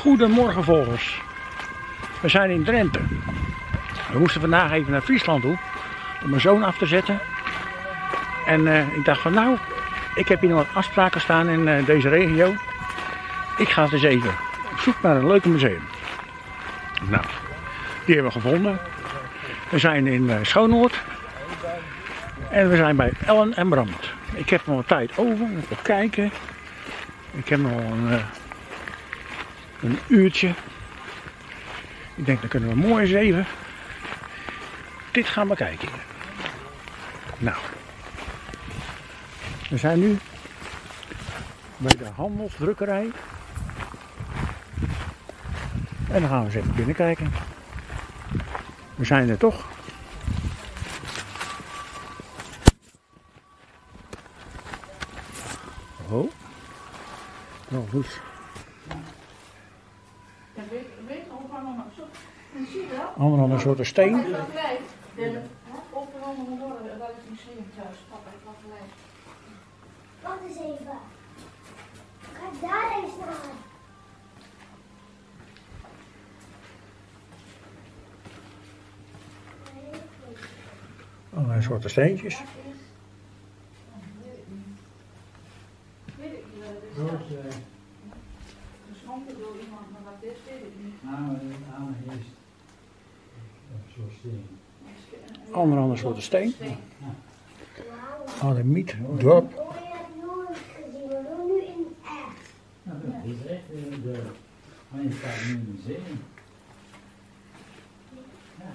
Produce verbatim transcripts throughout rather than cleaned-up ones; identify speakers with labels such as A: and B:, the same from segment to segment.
A: Goedemorgen volgers. We zijn in Drenthe. We moesten vandaag even naar Friesland toe om mijn zoon af te zetten. En uh, ik dacht van nou, ik heb hier nog wat afspraken staan in uh, deze regio. Ik ga dus even op zoek naar een leuke museum. Nou, die hebben we gevonden. We zijn in uh, Schoonhoord. En we zijn bij Ellen en Brand. Ik heb nog wat tijd over, even kijken. Ik heb nog een, uh, een uurtje. Ik denk, dan kunnen we mooi eens even dit gaan bekijken. Nou, we zijn nu bij de handelsdrukkerij. En dan gaan we eens even binnenkijken. We zijn er toch. Oh, nou goed. Allemaal een soort steen.
B: Wat eens even. Ga daar eens naar.
A: Allerlei soorten steentjes.
C: Geschonken door iemand, maar wat is, weet ik niet. Aan heeft zo'n steen.
A: Andere andere soorten steen. Ademiet, dorp.
B: Oh, je hebt nooit gezien, maar nu in het echt.
C: Nou, dat is echt de. Maar je staat nu in een museum. Ja.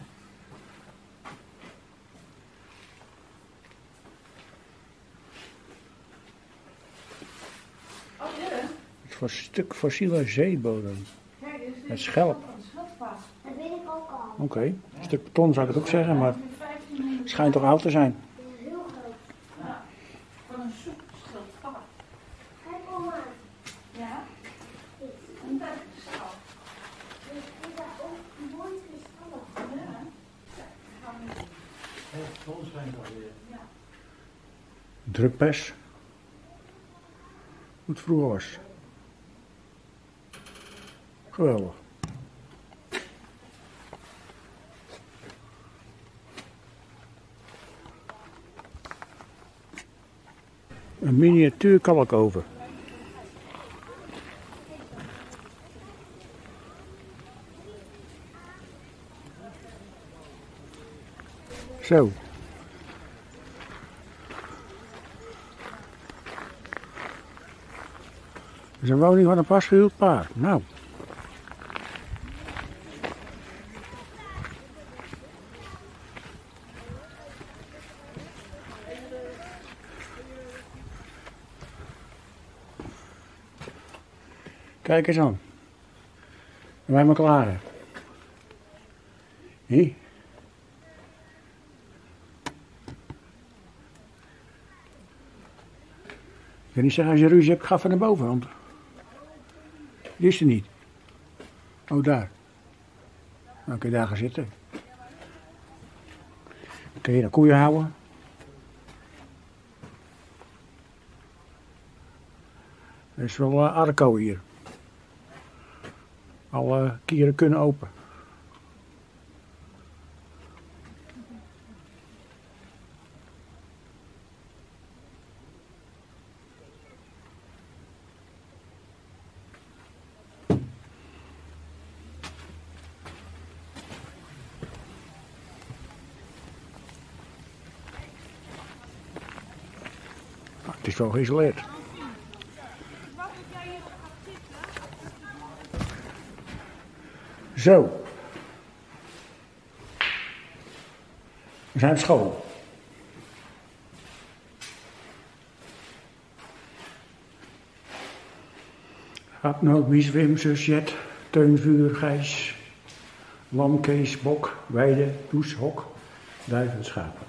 A: Voor een stuk fossiele zeebodem. Met schelp.
B: Dat weet ik ook al.
A: Oké, okay. Een stuk beton zou ik het ook zeggen, maar het schijnt toch oud te zijn.
B: Dat is heel groot.
C: Ja, van een zoekschildpad.
B: Kijk oma.
C: Ja? Een bergschap.
B: Dus is daar ook mooi kristallen.
C: Ja. Het zon schijnt alweer. Ja.
A: Drukpers. Hoe het vroeger was. Geweldig. Een miniatuur kalkoven. Zo. Het is een woning van een pas gehuwd paar. Nou. Kijk eens aan. En wij maar klaar. Hé? Ik kan niet zeggen als je ruzie hebt, ga van naar boven. Want die is er niet. Oh, daar. Dan kun je daar gaan zitten. Dan kun je de koeien houden. Er is wel uh, Arco hier. Alle kieren kunnen open. Ah, het is wel geïsoleerd. Zo. We zijn op school. Hapnoot, Mies, Wim, Zus, Jet, Teun, Vuur, Gijs, Lam, Kees, Bok, Weide, Poes, Hok, Duif en Schapen.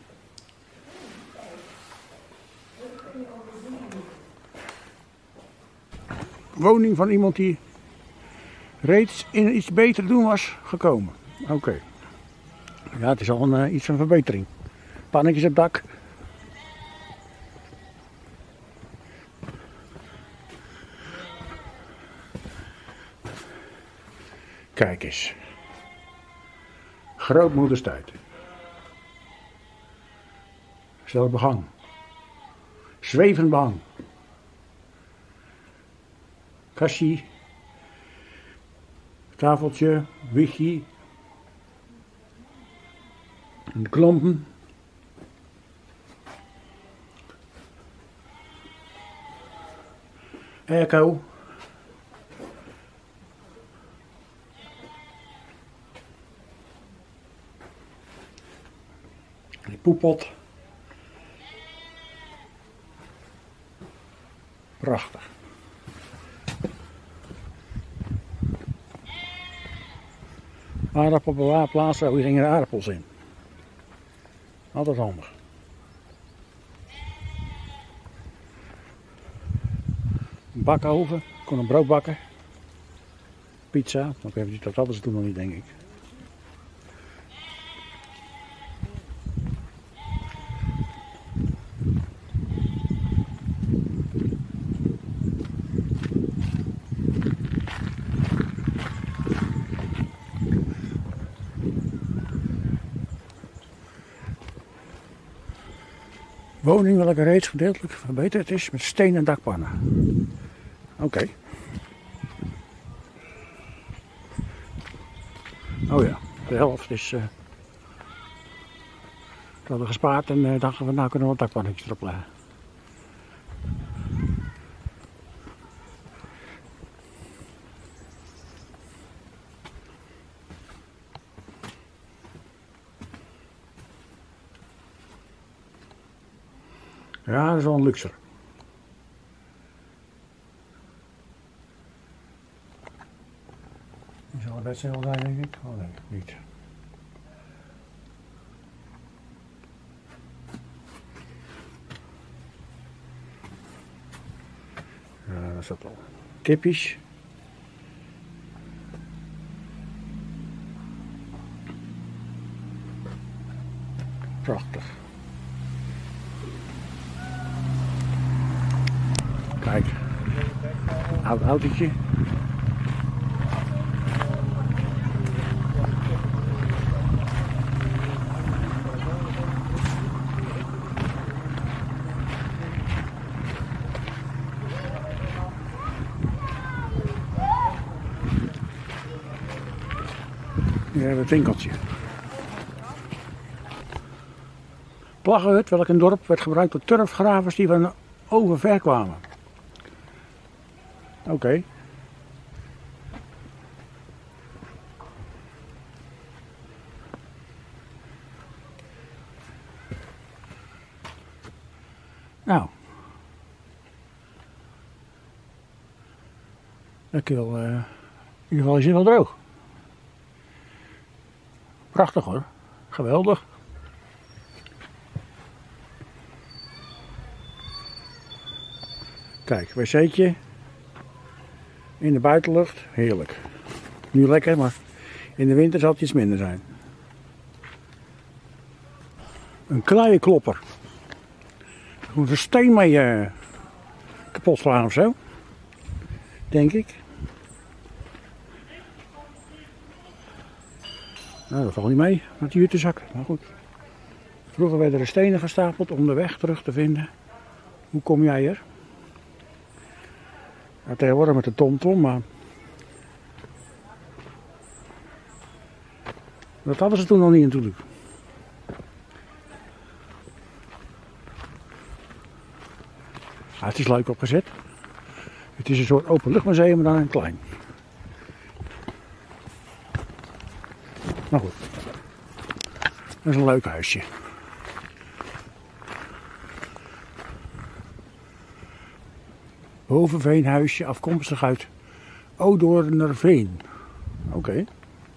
A: Woning van iemand die reeds in iets beter doen was gekomen. Oké. Okay. Ja, het is al een, uh, iets van verbetering. Pannetjes op dak. Kijk eens. Grootmoeders tijd. Stel behang. Zwevend behang. Kastje. Tafeltje. Wiegje. En klompen. Airco. Die poeppot. Prachtig. Aardappelbewaarplaats, hier gingen de aardappels in. Altijd handig. Een bakoven, ik kon een brood bakken. Pizza, maar ik weet dat hadden ze toen nog niet, denk ik. Woning welke reeds gedeeltelijk verbeterd is met stenen dakpannen. Oké. Okay. Oh ja, de helft is uh, we hadden gespaard en uh, dachten we nou kunnen we wat dakpannetjes erop leggen. Ja, dat is wel een luxe. Die zal een wedstrijd wel zijn, denk ik. Oh nee, niet. Ja, dat is dat al. Kippies. Prachtig. Kijk, oud autootje. Hier hebben we het winkeltje. Plaggenhut, welk een dorp, werd gebruikt door turfgravers die van overver kwamen. Oké. Okay. Nou. Dat kun je wel, uh, in ieder geval is het wel droog. Prachtig hoor. Geweldig. Kijk, wc'tje. In de buitenlucht, heerlijk. Nu lekker, maar in de winter zal het iets minder zijn. Een kleienklopper. Er moet een steen mee uh, kapot slaan of zo. Denk ik. Nou, dat valt niet mee met die jutezak. Maar goed. Vroeger werden er stenen gestapeld om de weg terug te vinden. Hoe kom jij hier? Ja, tegenwoordig met de TomTom, maar dat hadden ze toen nog niet natuurlijk. Ja, het is leuk opgezet. Het is een soort openluchtmuseum, maar dan een klein. Maar goed, dat is een leuk huisje. Bovenveenhuisje, afkomstig uit Odoornerveen. Oké. Okay.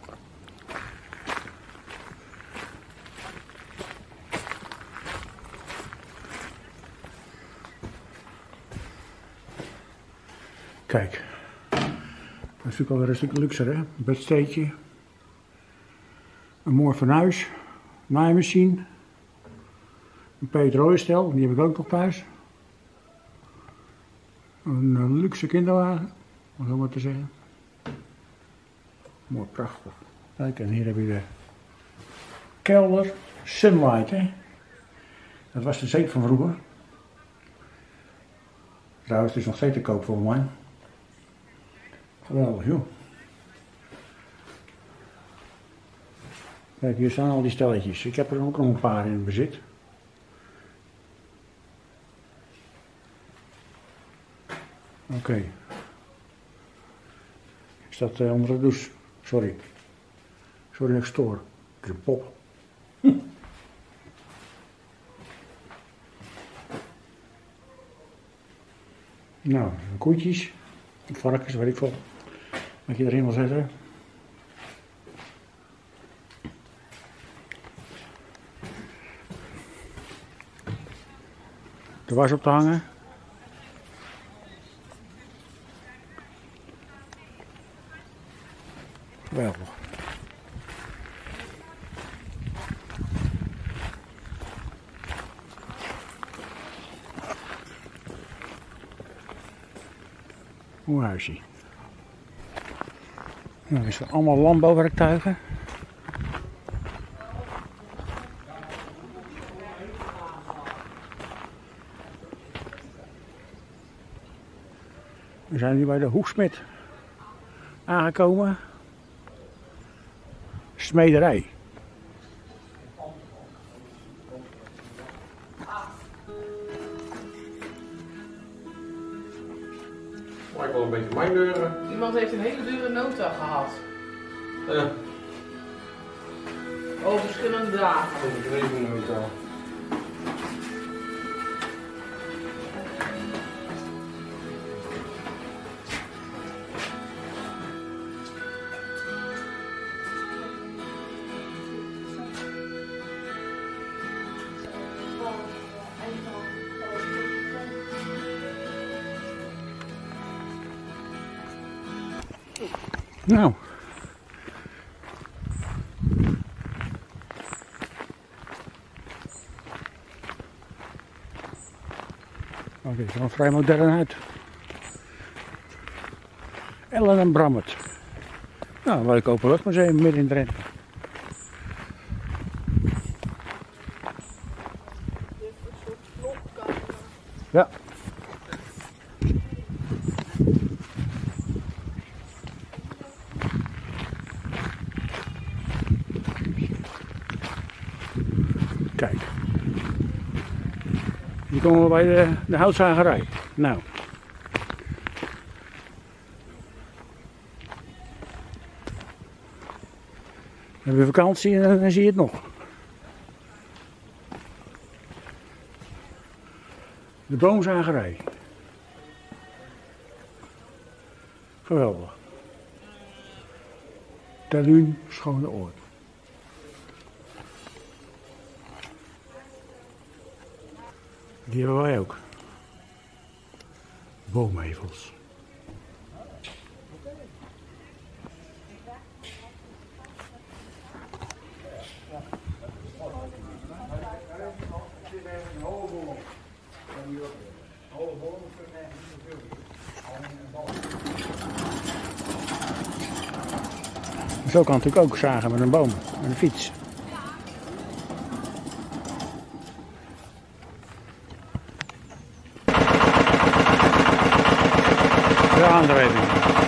A: Kijk. Dat is natuurlijk alweer een stuk luxer, hè? Een bedsteedje. Een mooi fornuis. Naaimachine. Een petrolstel, die heb ik ook nog thuis. Een luxe kinderwagen, om zo maar te zeggen. Mooi, prachtig. Kijk, en hier heb je de kelder Sunlight, hè. Dat was de zeep van vroeger. Trouwens, het is nog steeds te koop volgens mij. Geweldig, joh. Kijk, hier staan al die stelletjes. Ik heb er ook nog een paar in bezit. Oké. Okay. Is dat uh, onder de douche? Sorry. Sorry dat ik stoor. Ik is een pop. Hm. Nou, koetjes. Varkens, weet ik veel. Wat je erin wil zetten. De was op te hangen. Geweldig. Hoe huisje. Nou, is er allemaal landbouwwerktuigen. We zijn nu bij de Hoeksmit aangekomen. Smederij.
D: Maar ik wil een beetje mijn deuren.
E: Iemand heeft een hele dure nota gehad.
D: Ja.
E: Over verschillende dagen.
D: Dat is een regennota.
A: Nou. Oh, dit is wel vrij modern uit. Ellen en Brammert. Nou, een leuk openluchtmuseum midden in Drenthe. Ja. Kijk. Hier komen we bij de, de houtzagerij. Nou. Dan heb je vakantie en dan zie je het nog. De boomzagerij. Geweldig. Terluun, schone oord. Die hebben wij ook. Boomhevels. Zo kan natuurlijk ook zagen met een boom en een fiets. De aandrijving.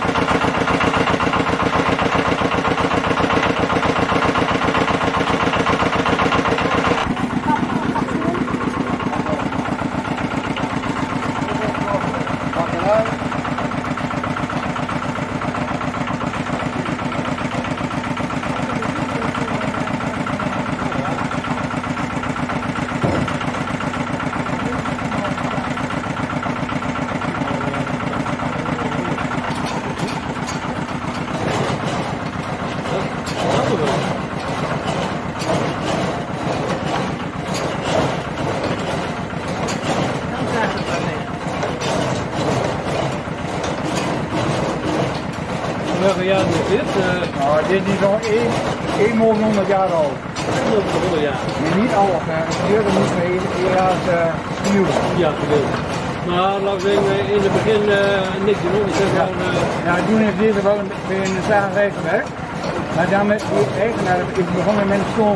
D: Welke jaar is dit? Uh,
C: Nou, dit is al één miljoen honderd jaar oud.
D: honderd jaar.
C: Maar niet alles, hè. Hier moet je eerst uh, nieuw.
D: Ja, gedeeld. Maar laten we zeggen, in het begin uh, niks doen. Ik zeg
C: Ja.
D: gewoon, uh,
C: Ja, toen heeft deze wel een beetje in de zagerij gewerkt.
A: Maar dan met die eigenaar, ik begon met een storm.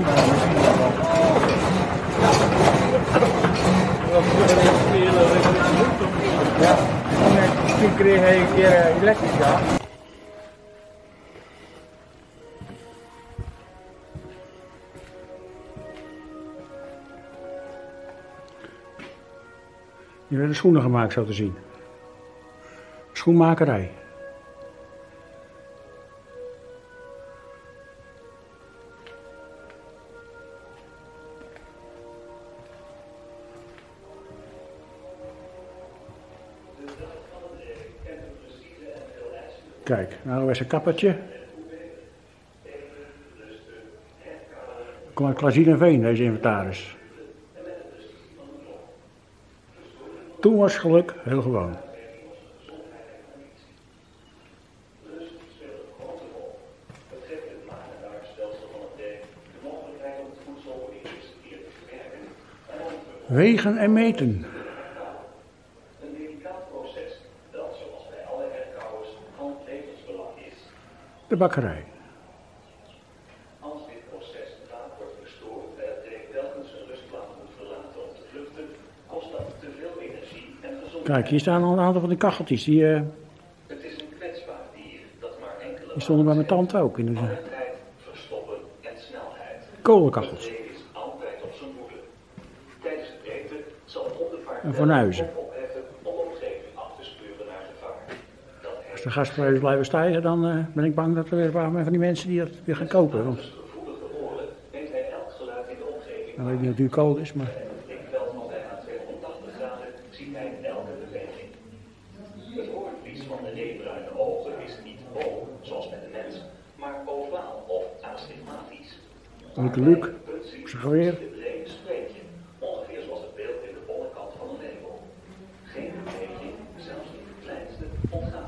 A: Ja, en toen kreeg hij een keer elektrica. Hier werden schoenen gemaakt, zo te zien. Schoenmakerij. Kijk, nou is een kappertje. Kom uit Klazineveen, deze inventaris. Toen was geluk heel gewoon. Wegen en meten. De bakkerij.
F: Als dit proces vaak wordt verstoord en het direct telkens een rustplaats moet verlaten om te vluchten, kost dat te veel energie en gezondheid.
A: Kijk, hier staan al een aantal van die kacheltjes. Die, uh,
F: Het is een kwetsbaar dier dat maar enkele
A: die stonden bij mijn tante ook in de
F: alertheid, verstoppen en snelheid.
A: kolenkachels.
F: Het ree is altijd op zijn hoede. Tijdens het eten zal het ondervaart
A: En fornuizen.
F: opheffen om de omgeving af te sturen naar gevaar. Dat
A: Als de gasprijzen blijven stijgen, dan uh, ben ik bang dat er weer een paar van die mensen die dat weer gaan kopen. Want
F: gevoelige oren weet hij elk geluid in de omgeving.
A: dan weet ik niet of het duur kool is, maar...
F: En het blikveld van bijna tweehonderdtachtig graden ziet hij elke beweging. Het hoornvlies van de reebruine ogen is niet hoog, zoals bij de mens, maar ovaal of astigmatisch.
A: Luke Luke, op zijn geweer.
F: Het brede streepje, ongeveer zoals het beeld in de onderkant van een lepel. Geen beweging, zelfs niet de kleinste, ontgaat.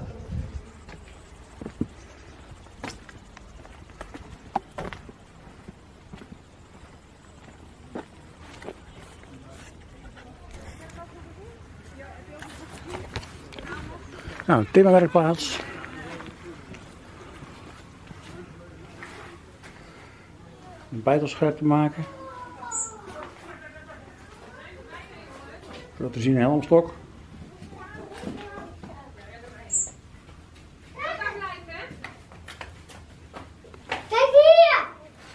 A: Nou, een timmerwerkplaats. Een bijtel scherp te maken. Zo te zien een helmstok.
B: Kijk hier!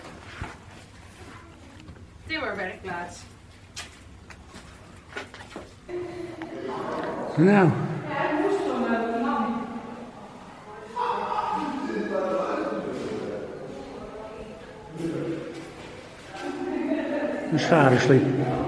E: Timmerwerkplaats.
A: Nou. Een scharesliep.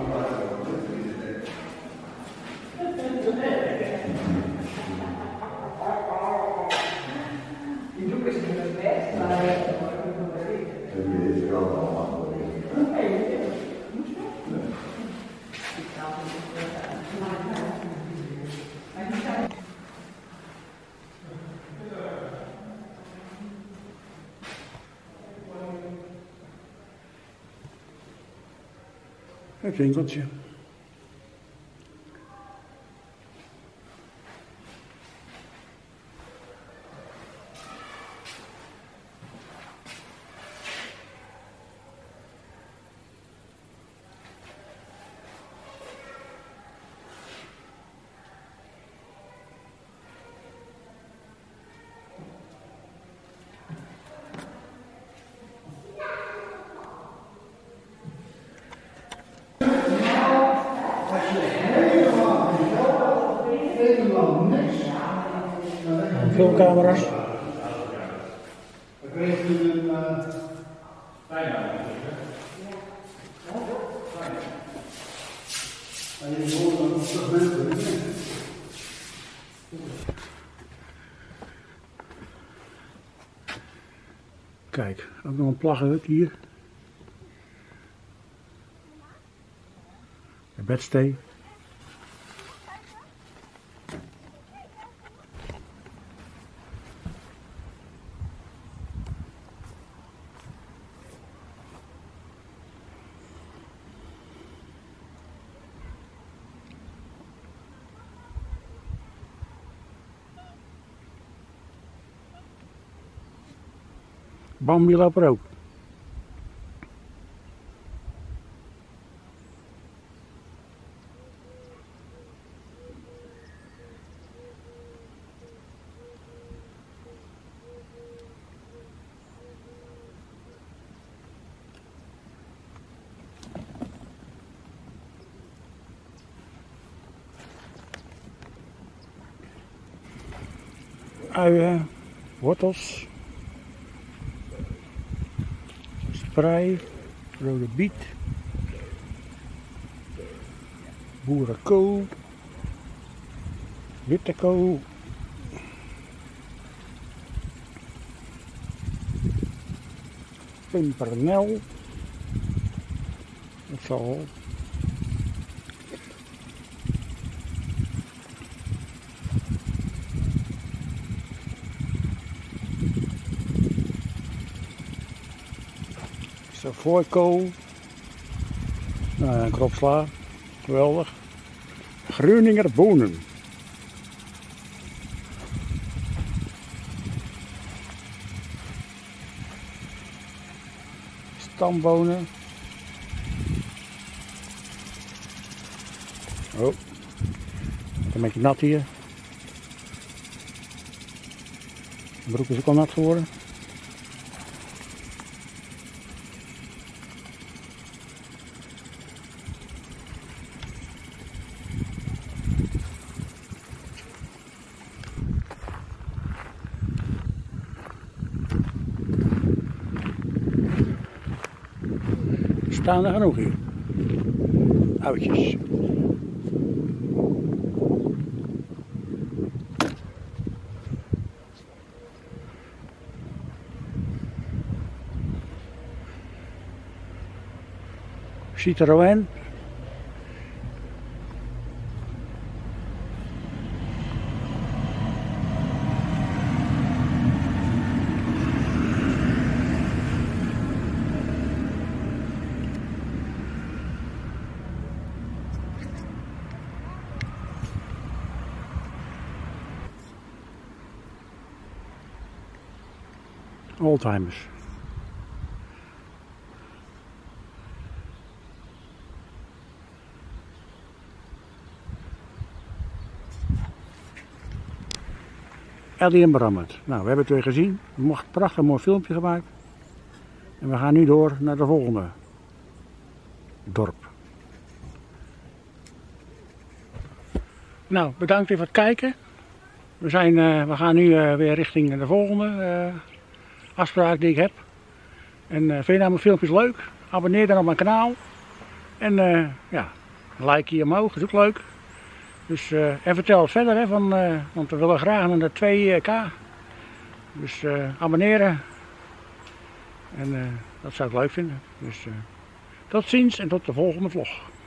A: Het winkeltje. Filmcamera's. Kijk, ook nog een plaggenhut hier. Een bedstee. Bambi loopt er ook. Uien, wortels, sprei, rode biet, boerenkool, witte kool, pimpernel, dat zal voorkool, nou, een krop sla, geweldig. Groninger bonen. Stambonen. Oh, een beetje nat hier. De broek is ook al nat geworden. Staan er genoeg hier. Oudjes. Citroën. Oldtimers. Ellie en Brammet. Nou, we hebben het weer gezien. Een prachtig mooi filmpje gemaakt. En we gaan nu door naar de volgende dorp. Nou, bedankt weer voor het kijken. We, zijn, uh, we gaan nu uh, weer richting de volgende uh, afspraak die ik heb. En uh, vind je nou mijn filmpjes leuk? Abonneer dan op mijn kanaal. En uh, ja, een like hier omhoog is ook leuk. Dus, uh, en vertel het verder, hè, van, uh, want we willen graag naar de twee K. Dus uh, abonneren. En uh, dat zou ik leuk vinden. Dus uh, tot ziens en tot de volgende vlog.